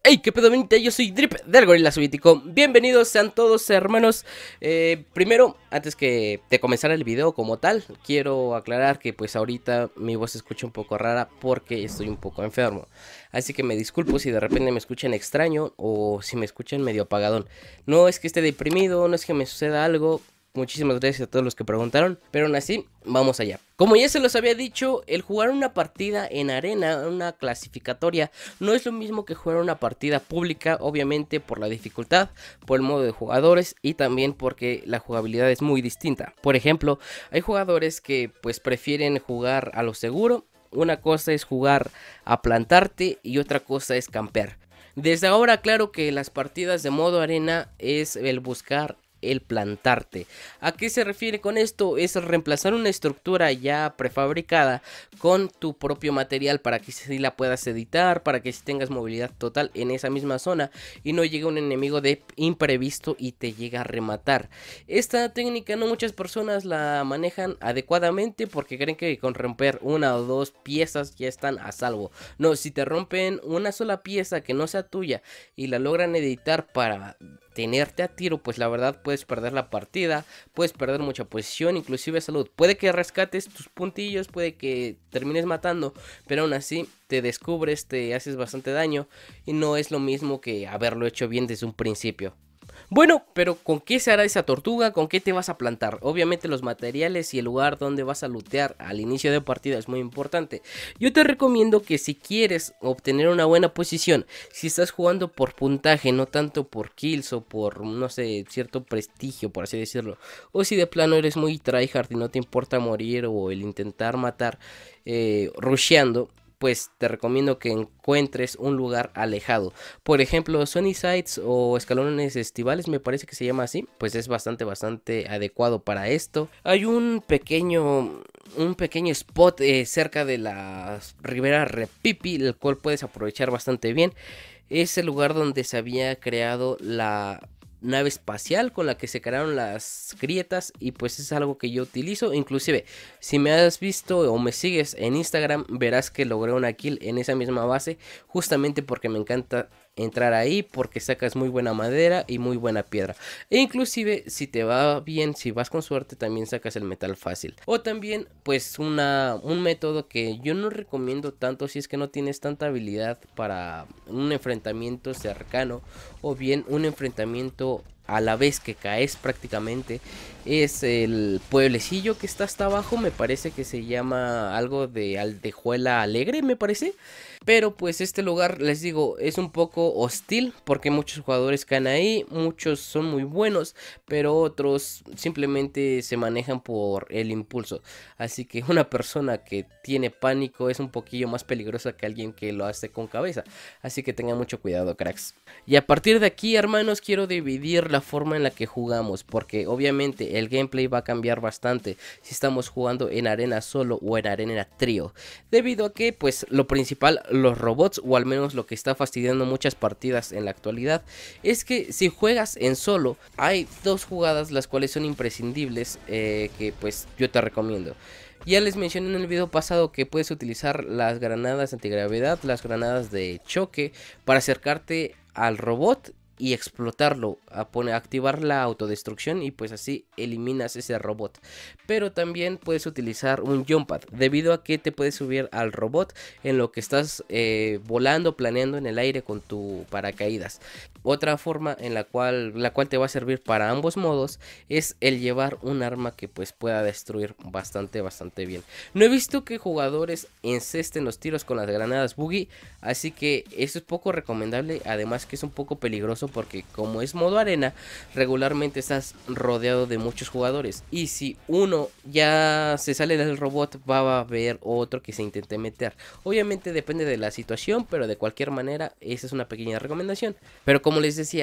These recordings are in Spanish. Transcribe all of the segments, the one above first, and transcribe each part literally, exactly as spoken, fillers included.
Hey, qué pedo, bonita, yo soy Drip del Gorila Soviético. Bienvenidos sean todos, hermanos. eh, Primero, antes que de comenzar el video como tal, quiero aclarar que pues ahorita mi voz se escucha un poco rara porque estoy un poco enfermo. Así que me disculpo si de repente me escuchan extraño o si me escuchan medio apagadón. No es que esté deprimido, no es que me suceda algo. Muchísimas gracias a todos los que preguntaron, pero aún así, vamos allá. Como ya se los había dicho, el jugar una partida en arena, una clasificatoria, no es lo mismo que jugar una partida pública, obviamente por la dificultad, por el modo de jugadores y también porque la jugabilidad es muy distinta. Por ejemplo, hay jugadores que pues prefieren jugar a lo seguro. Una cosa es jugar a plantarte y otra cosa es campear. Desde ahora, claro que las partidas de modo arena es el buscar el plantarte. ¿A qué se refiere con esto? Es reemplazar una estructura ya prefabricada con tu propio material para que si la puedas editar, para que si tengas movilidad total en esa misma zona y no llegue un enemigo de imprevisto y te llega a rematar. Esta técnica no muchas personas la manejan adecuadamente porque creen que con romper una o dos piezas ya están a salvo. No, si te rompen una sola pieza que no sea tuya y la logran editar para tenerte a tiro, pues la verdad puedes perder la partida, puedes perder mucha posición, inclusive salud. Puede que rescates tus puntillos, puede que termines matando, pero aún así te descubres, te haces bastante daño y no es lo mismo que haberlo hecho bien desde un principio. Bueno, pero ¿con qué se hará esa tortuga? ¿Con qué te vas a plantar? Obviamente los materiales y el lugar donde vas a lootear al inicio de partida es muy importante. Yo te recomiendo que si quieres obtener una buena posición, si estás jugando por puntaje, no tanto por kills o por, no sé, cierto prestigio, por así decirlo, o si de plano eres muy tryhard y no te importa morir o el intentar matar eh, rusheando, pues te recomiendo que encuentres un lugar alejado. Por ejemplo, Sunny Sides o escalones estivales, me parece que se llama así, pues es bastante, bastante adecuado para esto. Hay un pequeño, un pequeño spot eh, cerca de la Ribera Repipi, el cual puedes aprovechar bastante bien. Es el lugar donde se había creado la nave espacial con la que se crearon las grietas y pues es algo que yo utilizo. Inclusive si me has visto o me sigues en Instagram verás que logré una kill en esa misma base justamente porque me encanta entrar ahí, porque sacas muy buena madera y muy buena piedra, e inclusive si te va bien, si vas con suerte, también sacas el metal fácil. O también pues una, un método que yo no recomiendo tanto si es que no tienes tanta habilidad para un enfrentamiento cercano o bien un enfrentamiento a la vez que caes prácticamente, es el pueblecillo que está hasta abajo. Me parece que se llama algo de Aldejuela Alegre, me parece. Pero pues este lugar, les digo, es un poco hostil porque muchos jugadores caen ahí, muchos son muy buenos, pero otros simplemente se manejan por el impulso. Así que una persona que tiene pánico es un poquillo más peligrosa que alguien que lo hace con cabeza. Así que tengan mucho cuidado, cracks. Y a partir de aquí, hermanos, quiero dividir la forma en la que jugamos, porque obviamente el gameplay va a cambiar bastante si estamos jugando en arena solo o en arena trío, debido a que pues lo principal, los robots, o al menos lo que está fastidiando muchas partidas en la actualidad, es que si juegas en solo hay dos jugadas las cuales son imprescindibles, eh, que pues yo te recomiendo. Ya les mencioné en el video pasado que puedes utilizar las granadas antigravedad, las granadas de choque para acercarte al robot y explotarlo, a poner, a activar la autodestrucción y pues así eliminas ese robot. Pero también puedes utilizar un jump pad, debido a que te puedes subir al robot en lo que estás eh, volando, planeando en el aire con tu paracaídas. Otra forma en la cual, la cual te va a servir para ambos modos es el llevar un arma que pues pueda destruir bastante bastante bien. No he visto que jugadores encesten los tiros con las granadas buggy, así que eso es poco recomendable, además que es un poco peligroso porque como es modo arena, regularmente estás rodeado de muchos jugadores y si uno ya se sale del robot va a haber otro que se intente meter. Obviamente depende de la situación, pero de cualquier manera esa es una pequeña recomendación. Pero como les decía,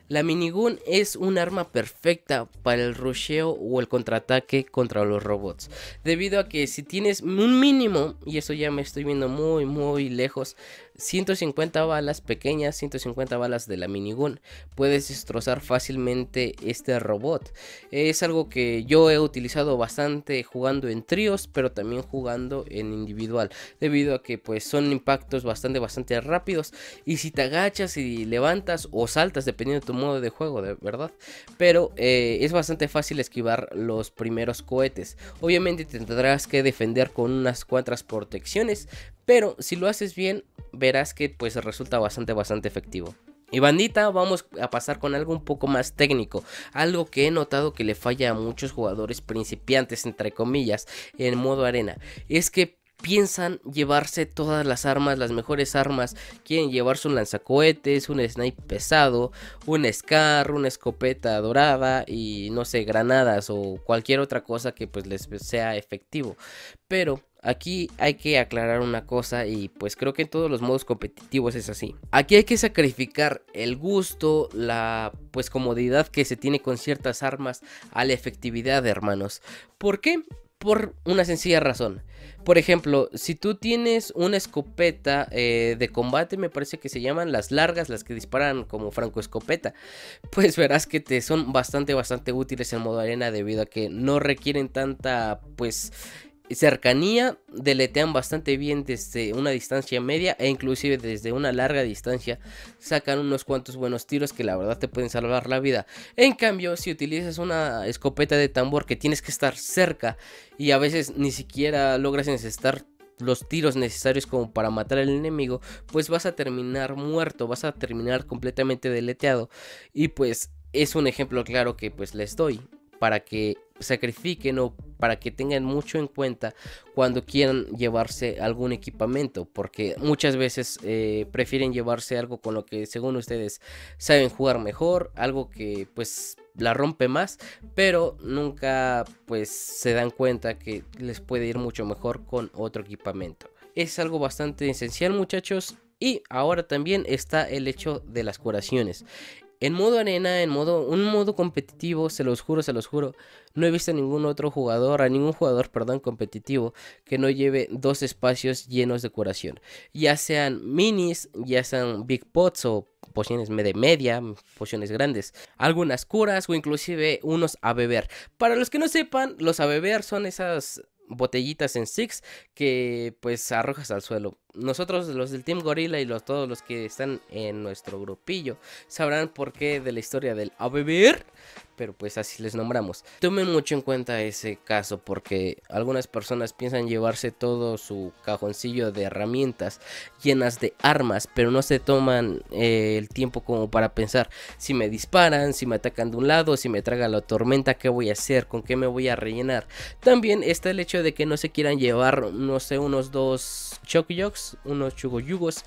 La minigun es un arma perfecta para el rusheo o el contraataque contra los robots, debido a que si tienes un mínimo, y eso ya me estoy viendo muy muy lejos, ciento cincuenta balas pequeñas, ciento cincuenta balas de la minigun, puedes destrozar fácilmente este robot. Es algo que yo he utilizado bastante jugando en tríos, pero también jugando en individual, debido a que pues son impactos bastante bastante rápidos, y si te agachas y levantas o saltas dependiendo de tu modo de juego, de verdad, pero eh, es bastante fácil esquivar los primeros cohetes. Obviamente te tendrás que defender con unas cuantas protecciones, pero si lo haces bien verás que pues resulta bastante bastante efectivo. Y bandita, vamos a pasar con algo un poco más técnico, algo que he notado que le falla a muchos jugadores principiantes entre comillas en modo arena, es que piensan llevarse todas las armas, las mejores armas. Quieren llevarse un lanzacohetes, un snipe pesado, un scar, una escopeta dorada y no sé, granadas o cualquier otra cosa que pues les sea efectivo. Pero aquí hay que aclarar una cosa, y pues creo que en todos los modos competitivos es así. Aquí hay que sacrificar el gusto, la pues comodidad que se tiene con ciertas armas a la efectividad, hermanos. ¿Por qué? Por una sencilla razón. Por ejemplo, si tú tienes una escopeta eh, de combate, me parece que se llaman las largas, las que disparan como francoescopeta, pues verás que te son bastante bastante útiles en modo arena, debido a que no requieren tanta pues cercanía, deletean bastante bien desde una distancia media e inclusive desde una larga distancia sacan unos cuantos buenos tiros que la verdad te pueden salvar la vida. En cambio, si utilizas una escopeta de tambor que tienes que estar cerca y a veces ni siquiera logras encestar los tiros necesarios como para matar al enemigo, pues vas a terminar muerto, vas a terminar completamente deleteado. Y pues es un ejemplo claro que pues les doy para que sacrifiquen o para que tengan mucho en cuenta cuando quieran llevarse algún equipamiento, porque muchas veces eh, prefieren llevarse algo con lo que según ustedes saben jugar mejor, algo que pues la rompe más, pero nunca pues se dan cuenta que les puede ir mucho mejor con otro equipamiento. Es algo bastante esencial, muchachos. Y ahora también está el hecho de las curaciones. En modo arena, en modo, un modo competitivo, se los juro, se los juro, no he visto a ningún otro jugador, a ningún jugador, perdón, competitivo que no lleve dos espacios llenos de curación. Ya sean minis, ya sean big pots o pociones de media, pociones grandes, algunas curas o inclusive unos a beber. Para los que no sepan, los a beber son esas botellitas en Six que pues arrojas al suelo. Nosotros los del Team Gorilla y los, todos los que están en nuestro grupillo sabrán por qué de la historia del a beber, pero pues así les nombramos. Tomen mucho en cuenta ese caso, porque algunas personas piensan llevarse todo su cajoncillo de herramientas llenas de armas, pero no se toman eh, el tiempo como para pensar: si me disparan, si me atacan de un lado, si me traga la tormenta, ¿qué voy a hacer? ¿Con qué me voy a rellenar? También está el hecho de que no se quieran llevar, no sé, unos dos Chokyuks, unos chugoyugos,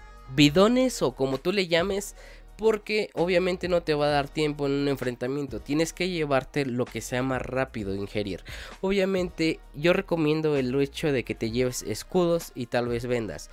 bidones o como tú le llames, porque obviamente no te va a dar tiempo en un enfrentamiento. Tienes que llevarte lo que sea más rápido de ingerir. Obviamente yo recomiendo el hecho de que te lleves escudos y tal vez vendas.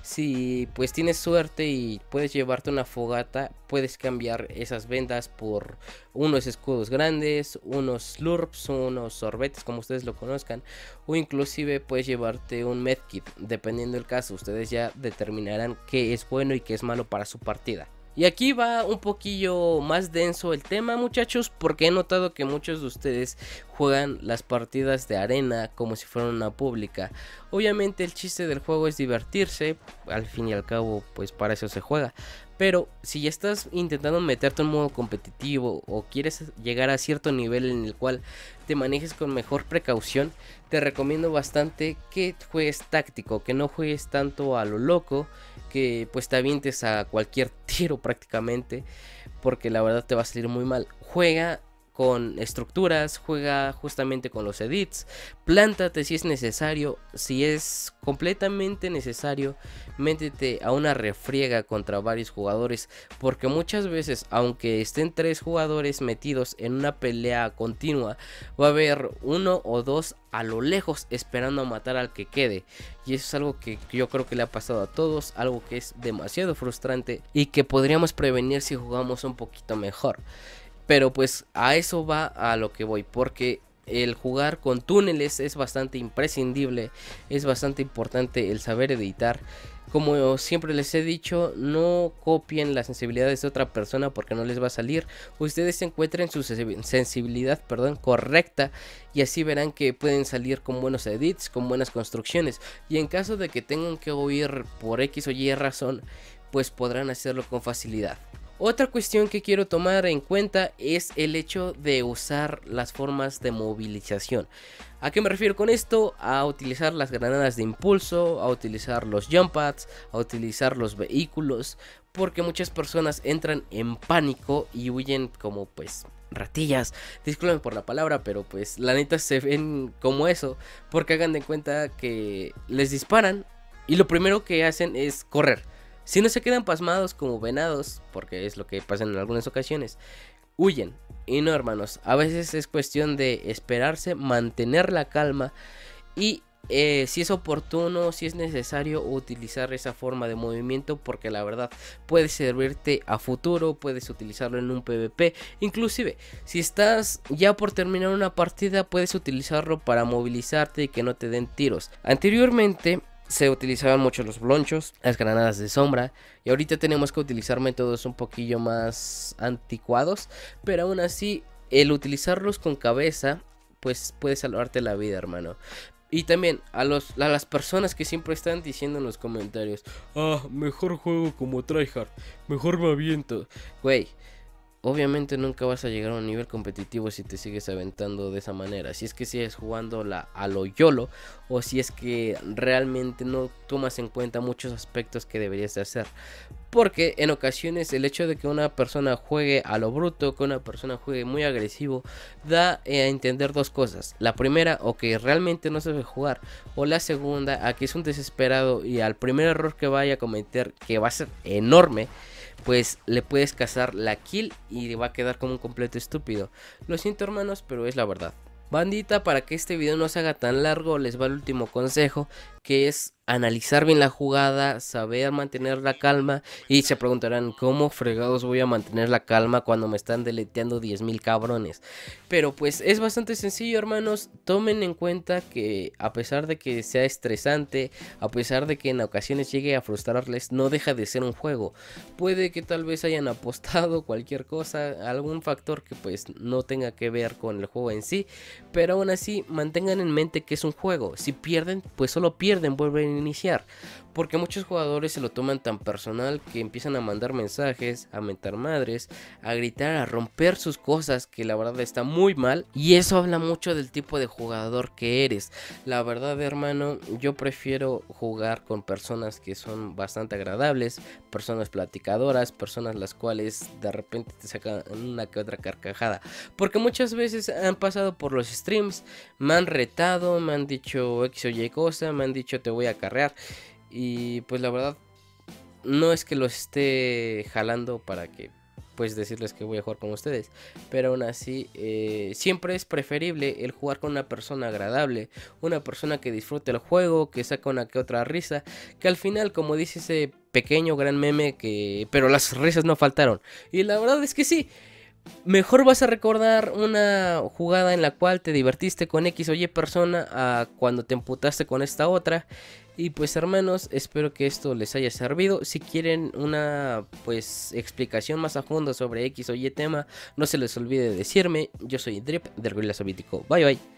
Si pues tienes suerte y puedes llevarte una fogata, puedes cambiar esas vendas por unos escudos grandes, unos slurps, unos sorbetes como ustedes lo conozcan, o inclusive puedes llevarte un medkit, dependiendo del caso. Ustedes ya determinarán qué es bueno y qué es malo para su partida. Y aquí va un poquillo más denso el tema, muchachos, porque he notado que muchos de ustedes juegan las partidas de arena como si fueran una pública. Obviamente el chiste del juego es divertirse, al fin y al cabo pues para eso se juega. Pero si ya estás intentando meterte en modo competitivo o quieres llegar a cierto nivel en el cual te manejes con mejor precaución, te recomiendo bastante que juegues táctico, que no juegues tanto a lo loco, que pues te avientes a cualquier tiro prácticamente, porque la verdad te va a salir muy mal. Juega con estructuras, juega justamente con los edits, plántate si es necesario, si es completamente necesario, métete a una refriega contra varios jugadores, porque muchas veces, aunque estén tres jugadores metidos en una pelea continua, va a haber uno o dos a lo lejos esperando a matar al que quede, y eso es algo que yo creo que le ha pasado a todos, algo que es demasiado frustrante y que podríamos prevenir si jugamos un poquito mejor. Pero pues a eso va a lo que voy, porque el jugar con túneles es bastante imprescindible, es bastante importante el saber editar. Como siempre les he dicho, no copien las sensibilidades de otra persona porque no les va a salir. Ustedes encuentren su sensibilidad, perdón, correcta, y así verán que pueden salir con buenos edits, con buenas construcciones. Y en caso de que tengan que huir por X o Y razón, pues podrán hacerlo con facilidad. Otra cuestión que quiero tomar en cuenta es el hecho de usar las formas de movilización. ¿A qué me refiero con esto? A utilizar las granadas de impulso, a utilizar los jump pads, a utilizar los vehículos, porque muchas personas entran en pánico y huyen como pues ratillas. Disculpen por la palabra, pero pues la neta se ven como eso, porque hagan de cuenta que les disparan y lo primero que hacen es correr. Si no se quedan pasmados como venados, porque es lo que pasa en algunas ocasiones, huyen. Y no, hermanos, a veces es cuestión de esperarse, mantener la calma y eh, si es oportuno, si es necesario utilizar esa forma de movimiento, porque la verdad puede servirte a futuro, puedes utilizarlo en un PvP, inclusive si estás ya por terminar una partida puedes utilizarlo para movilizarte y que no te den tiros. Anteriormente se utilizaban mucho los blonchos, las granadas de sombra, y ahorita tenemos que utilizar métodos un poquillo más anticuados, pero aún así el utilizarlos con cabeza pues puede salvarte la vida, hermano. Y también a, los, a las personas que siempre están diciendo en los comentarios: ah, mejor juego como tryhard, mejor me aviento. Güey, obviamente nunca vas a llegar a un nivel competitivo si te sigues aventando de esa manera. Si es que sigues jugando la, a lo YOLO, o si es que realmente no tomas en cuenta muchos aspectos que deberías de hacer. Porque en ocasiones el hecho de que una persona juegue a lo bruto, que una persona juegue muy agresivo, da a entender dos cosas. La primera, o que realmente no sabe jugar, o la segunda, a que es un desesperado y al primer error que vaya a cometer, que va a ser enorme, pues le puedes cazar la kill y va a quedar como un completo estúpido. Lo siento, hermanos, pero es la verdad. Bandita, para que este video no se haga tan largo, les va el último consejo, que es analizar bien la jugada, saber mantener la calma. Y se preguntarán: ¿cómo fregados voy a mantener la calma cuando me están deleteando diez mil cabrones? Pero pues es bastante sencillo, hermanos. Tomen en cuenta que a pesar de que sea estresante, a pesar de que en ocasiones llegue a frustrarles, no deja de ser un juego. Puede que tal vez hayan apostado cualquier cosa, algún factor que pues no tenga que ver con el juego en sí, pero aún así mantengan en mente que es un juego. Si pierden, pues solo pierden, vuelven a iniciar. Porque muchos jugadores se lo toman tan personal que empiezan a mandar mensajes, a mentar madres, a gritar, a romper sus cosas, que la verdad está muy mal. Y eso habla mucho del tipo de jugador que eres. La verdad, hermano, yo prefiero jugar con personas que son bastante agradables, personas platicadoras, personas las cuales de repente te sacan una que otra carcajada. Porque muchas veces han pasado por los streams, me han retado, me han dicho X o Y cosa, me han dicho te voy a carrear. Y pues la verdad no es que los esté jalando para que pues decirles que voy a jugar con ustedes, pero aún así eh, siempre es preferible el jugar con una persona agradable, una persona que disfrute el juego, que saca una que otra risa, que al final, como dice ese pequeño gran meme, que pero las risas no faltaron. Y la verdad es que sí. Mejor vas a recordar una jugada en la cual te divertiste con X o Y persona a cuando te emputaste con esta otra. Y pues, hermanos, espero que esto les haya servido. Si quieren una pues explicación más a fondo sobre X o Y tema, no se les olvide decirme. Yo soy Drip del Gorila Soviético. Bye bye.